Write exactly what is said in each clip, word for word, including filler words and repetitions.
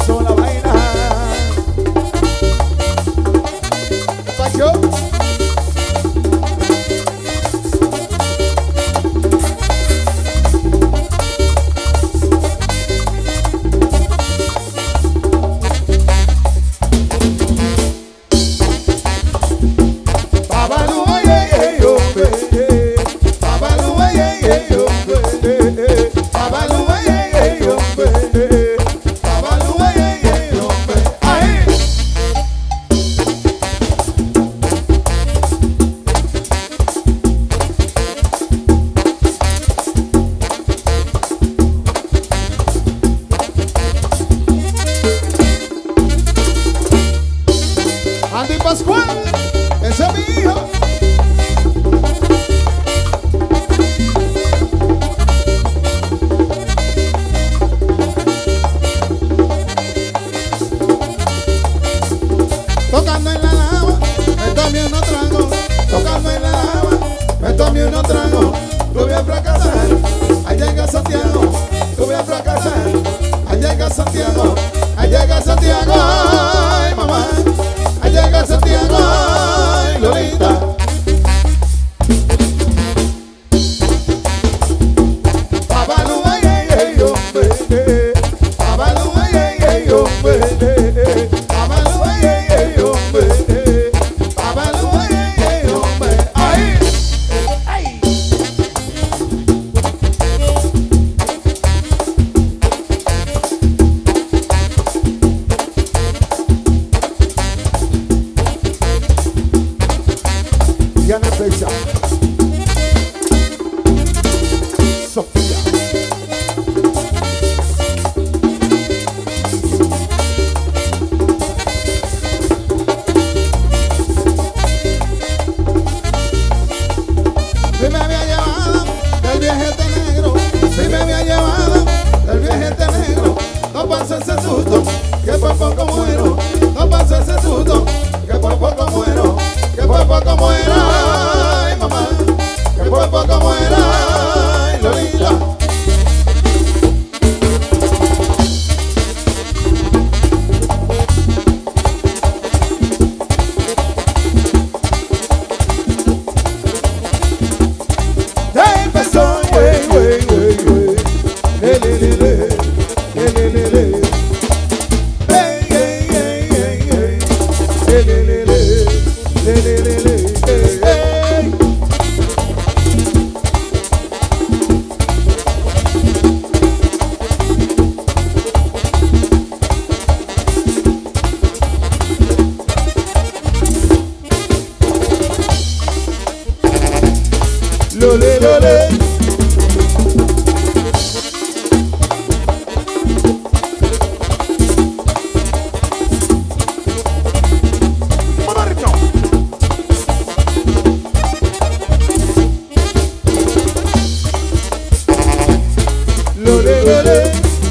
empezó la vaina. Pacho. Andy Pascual, ese es mi hijo. Tocando en la lava, me tomé unos tragos. Tocando en la lava, me tomé unos tragos. Tú voy a fracasar, allá llega Santiago. Tú voy a fracasar, allá llega Santiago. Allá llega Santiago, ay mamá. Allá llega Santiago, ay Lolita. Babalú, ay, ay, ay, hombre. Babalú, ay, ay, ay, hombre. Babalú, ay, ay, ay, hombre. Babalú, ay, ay, ay, hombre. Ay, ay. Diana Fecha, Sofía. Si me había llevado del viejete negro, si me había llevado del viejete negro, no pasa ese susto, que por poco muero, no pasa ese susto, que por poco muero, que por poco muero, ay mamá, que por poco muero, ay Lolita. Ya empezó, güey, güey, güey, güey, le, le, le, le, le, le, le, le. Ey, ey, ey, ey, ey, le, le, le, le, le, le, le, le, ey, ey. Lole, lole. Lole, lole.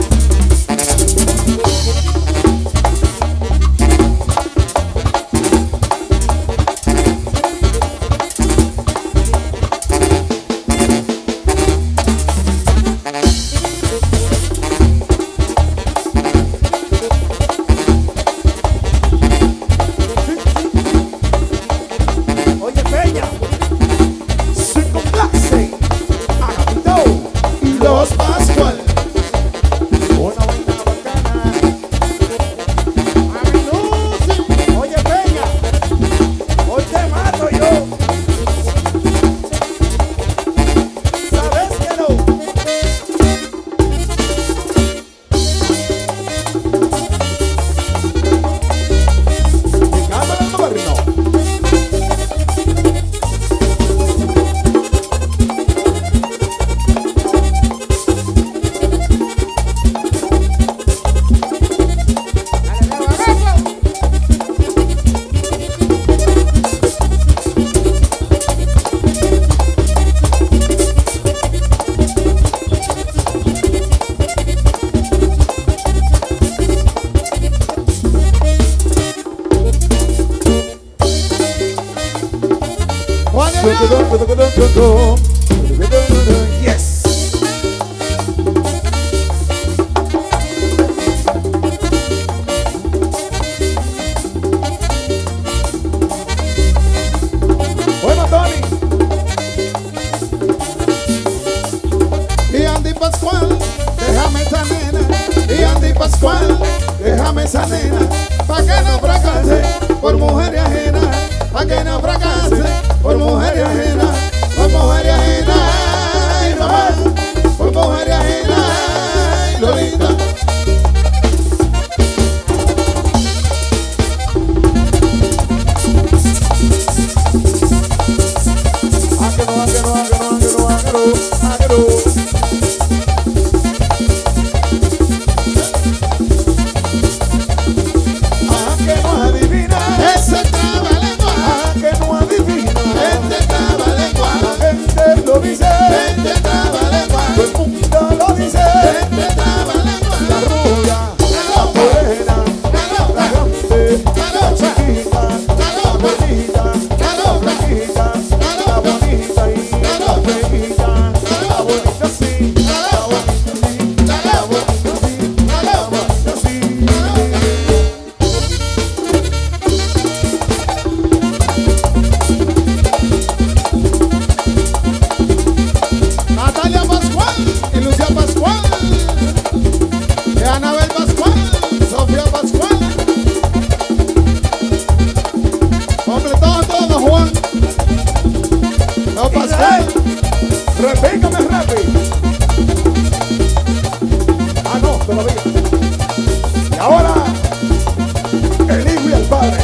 Oye, Peña, soy con clase, Agapito y los Pascual. Una vaina bacana. Ay, Lucy. Oye, Peña, hoy te mato yo. ¿Sabes que no? Mi cámara en el gobierno. Yes. esa nena, pa' que no fracase por mujer ajena, pa' que no fracase por mujer ajena, por mujer ajena, ay mamá, por mujer ajena, ay Lolita. Repícame rápido. Ah, no, todavía. Y ahora, el hijo y el padre.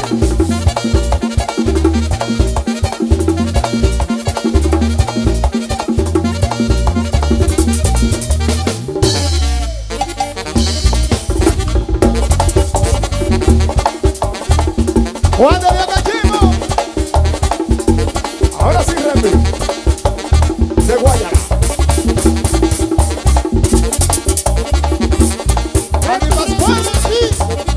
Juan de Dios Cachimbo. Ahora sí, repito. De Guayana. Dani Pascual, sí.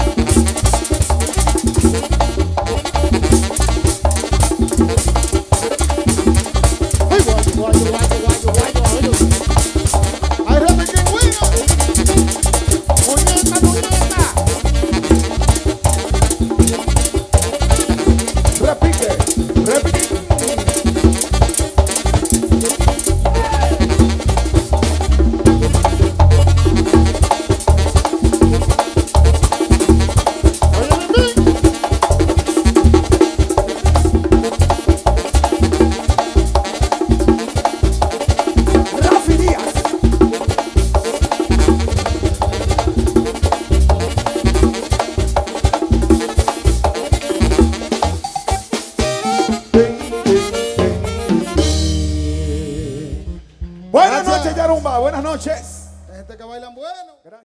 Ay, guayo, guayo, guayo, guayo, guayo, guayo. Ay, Repe Pingüino. Muñeca, muñeca. Repite, repite. Buenas noches, Yarumba. Buenas noches. Hay gente que bailan bueno.